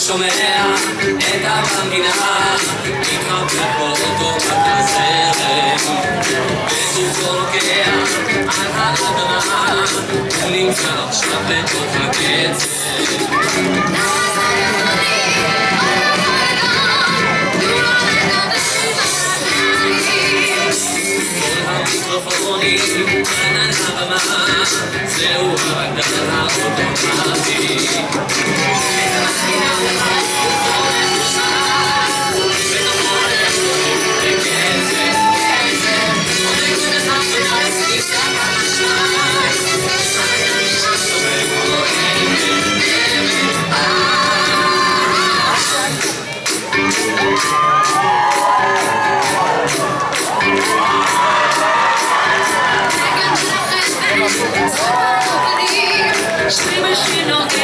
שומע את המנגינה מתחבק באוטו בזרם וגופו רוקע על האדמה הוא נמצא עכשיו בתוך הקצב המיקרופונים כאן על הבמה זהו הגל האוטומטי את המסכינה ובכל השעה בתוכו הלכות בקצב עומד ונתן ונס ניסה בשעי שומר כהן Schlimme Schöne